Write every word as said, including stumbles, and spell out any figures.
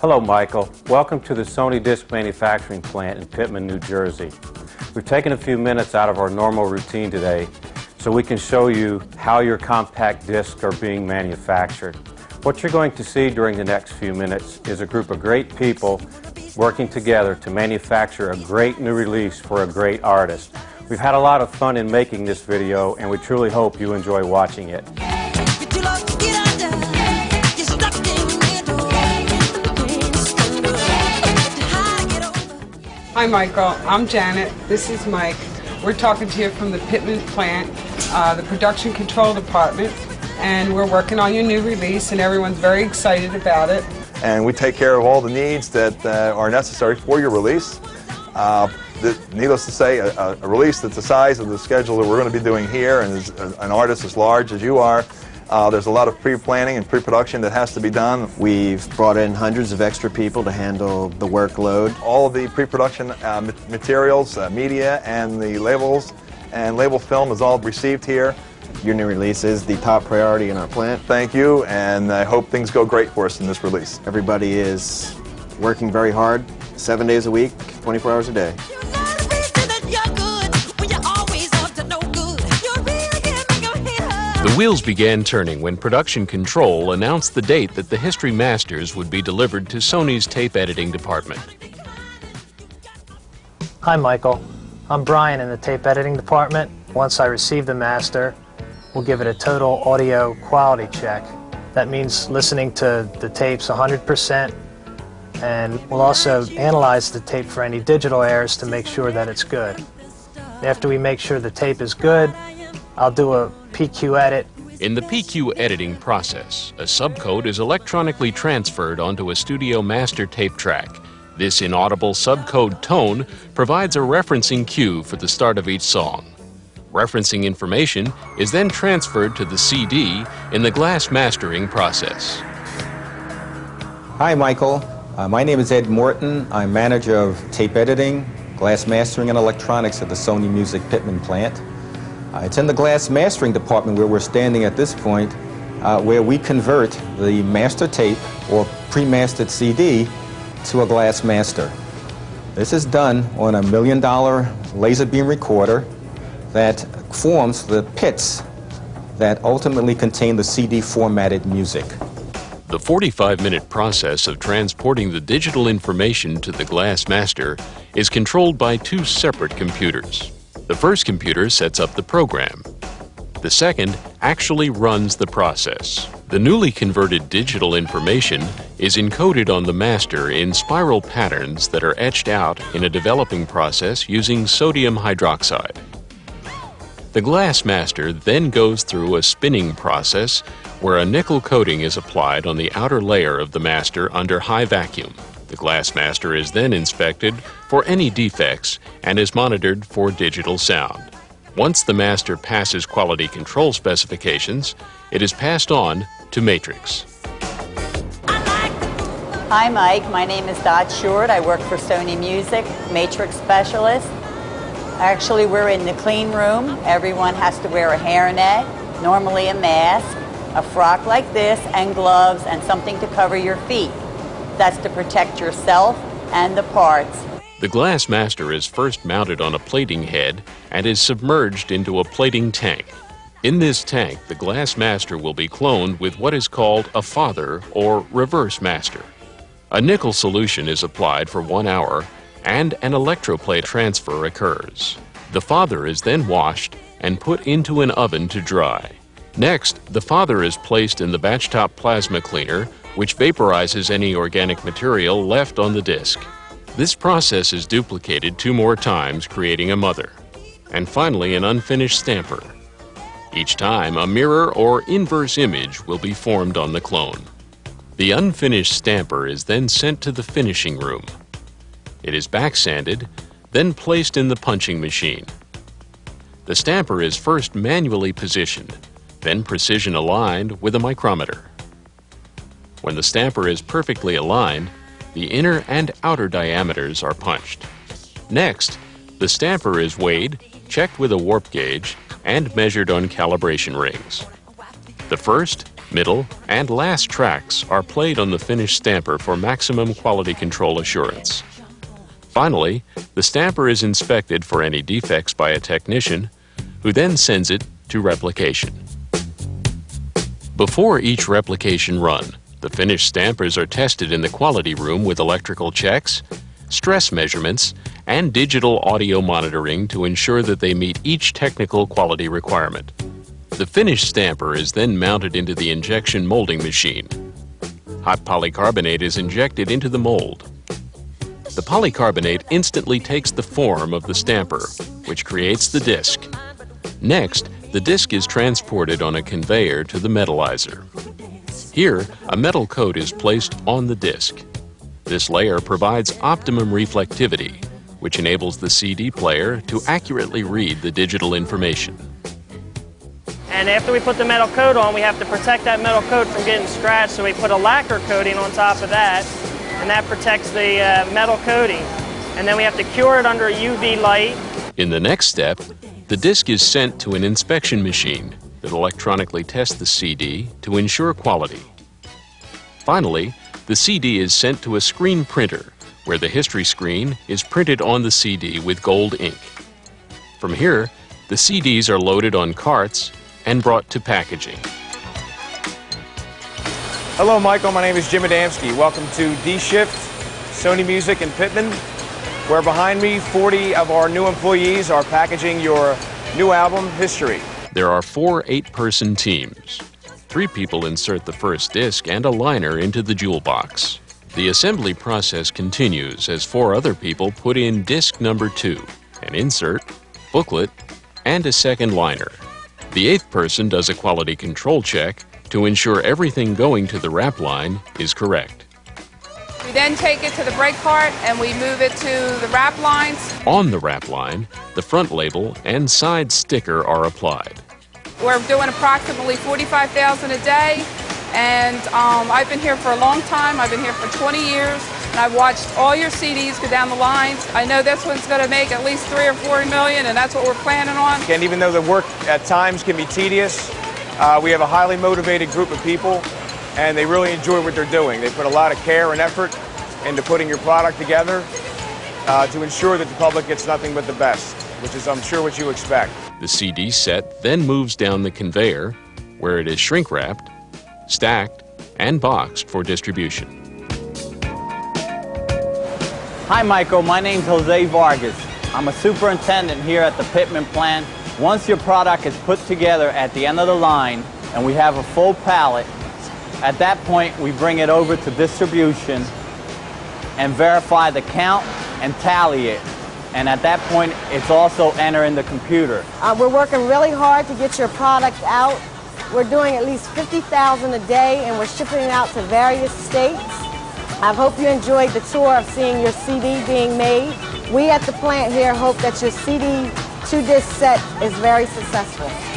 Hello, Michael. Welcome to the Sony Disc Manufacturing Plant in Pitman, New Jersey. We've taken a few minutes out of our normal routine today so we can show you how your compact discs are being manufactured. What you're going to see during the next few minutes is a group of great people working together to manufacture a great new release for a great artist. We've had a lot of fun in making this video, and we truly hope you enjoy watching it. Hi Michael, I'm Janet, this is Mike. We're talking to you from the Pitman plant, uh, the production control department, and we're working on your new release and everyone's very excited about it. And we take care of all the needs that uh, are necessary for your release. Uh, the, needless to say, a, a release that's the size of the schedule that we're going to be doing here, and as an artist as large as you are, Uh, there's a lot of pre-planning and pre-production that has to be done. We've brought in hundreds of extra people to handle the workload. All of the pre-production uh, materials, uh, media, and the labels and label film is all received here. Your new release is the top priority in our plant. Thank you, and I hope things go great for us in this release. Everybody is working very hard, seven days a week, twenty-four hours a day. The wheels began turning when production control announced the date that the History Masters would be delivered to Sony's tape editing department. Hi Michael, I'm Brian in the tape editing department. Once I receive the master, we'll give it a total audio quality check. That means listening to the tapes one hundred percent, and we'll also analyze the tape for any digital errors to make sure that it's good. After we make sure the tape is good, I'll do a P Q edit. In the P Q editing process, a subcode is electronically transferred onto a studio master tape track. This inaudible subcode tone provides a referencing cue for the start of each song. Referencing information is then transferred to the C D in the glass mastering process. Hi Michael, uh, my name is Ed Morton. I'm manager of tape editing, glass mastering, and electronics at the Sony Music Pitman plant. Uh, it's in the glass mastering department where we're standing at this point, uh, where we convert the master tape or pre-mastered C D to a glass master. This is done on a million dollar laser beam recorder that forms the pits that ultimately contain the C D formatted music. The forty-five minute process of transporting the digital information to the glass master is controlled by two separate computers. The first computer sets up the program. The second actually runs the process. The newly converted digital information is encoded on the master in spiral patterns that are etched out in a developing process using sodium hydroxide. The glass master then goes through a spinning process where a nickel coating is applied on the outer layer of the master under high vacuum. The glass master is then inspected for any defects and is monitored for digital sound. Once the master passes quality control specifications, it is passed on to Matrix. Hi Mike, my name is Dot Short. I work for Sony Music, Matrix Specialist. Actually, we're in the clean room. Everyone has to wear a hairnet, normally a mask, a frock like this, and gloves, and something to cover your feet. That's to protect yourself and the parts. The glass master is first mounted on a plating head and is submerged into a plating tank. In this tank, the glass master will be cloned with what is called a father or reverse master. A nickel solution is applied for one hour and an electroplate transfer occurs. The father is then washed and put into an oven to dry. Next, the father is placed in the batchtop plasma cleaner, which vaporizes any organic material left on the disc. This process is duplicated two more times, creating a mother. And finally, an unfinished stamper. Each time, a mirror or inverse image will be formed on the clone. The unfinished stamper is then sent to the finishing room. It is back-sanded, then placed in the punching machine. The stamper is first manually positioned, then precision aligned with a micrometer. When the stamper is perfectly aligned, the inner and outer diameters are punched. Next, the stamper is weighed, checked with a warp gauge, and measured on calibration rings. The first Middle and last tracks are played on the finished stamper for maximum quality control assurance. Finally, the stamper is inspected for any defects by a technician, who then sends it to replication. Before each replication run, the finished stampers are tested in the quality room with electrical checks, stress measurements, and digital audio monitoring to ensure that they meet each technical quality requirement. The finished stamper is then mounted into the injection molding machine. Hot polycarbonate is injected into the mold. The polycarbonate instantly takes the form of the stamper, which creates the disc. Next, the disc is transported on a conveyor to the metallizer. Here, a metal coat is placed on the disc. This layer provides optimum reflectivity, which enables the C D player to accurately read the digital information. And after we put the metal coat on, we have to protect that metal coat from getting scratched, so we put a lacquer coating on top of that, and that protects the uh, metal coating. And then we have to cure it under a U V light. In the next step, the disc is sent to an inspection machine that electronically tests the C D to ensure quality. Finally, the C D is sent to a screen printer, where the history screen is printed on the C D with gold ink. From here, the C Ds are loaded on carts and brought to packaging. Hello, Michael. My name is Jim Adamski. Welcome to D-Shift, Sony Music in Pittman, where behind me, forty of our new employees are packaging your new album, History. There are four eight-person teams. Three people insert the first disc and a liner into the jewel box. The assembly process continues as four other people put in disc number two, an insert, booklet, and a second liner. The eighth person does a quality control check to ensure everything going to the wrap line is correct. We then take it to the brake cart and we move it to the wrap lines. On the wrap line, the front label and side sticker are applied. We're doing approximately forty-five thousand a day, and um, I've been here for a long time. I've been here for twenty years, and I've watched all your C Ds go down the lines. I know this one's going to make at least three or four million, and that's what we're planning on. And even though the work at times can be tedious, uh, we have a highly motivated group of people, and they really enjoy what they're doing. They put a lot of care and effort into putting your product together uh, to ensure that the public gets nothing but the best, which is, I'm sure, what you expect. The C D set then moves down the conveyor, where it is shrink-wrapped, stacked, and boxed for distribution. Hi, Michael. My name's Jose Vargas. I'm a superintendent here at the Pittman plant. Once your product is put together at the end of the line and we have a full pallet, at that point we bring it over to distribution and verify the count and tally it. And at that point, it's also entered in the computer. Uh, we're working really hard to get your product out. We're doing at least fifty thousand a day, and we're shipping it out to various states. I hope you enjoyed the tour of seeing your C D being made. We at the plant here hope that your C D two-disc set is very successful.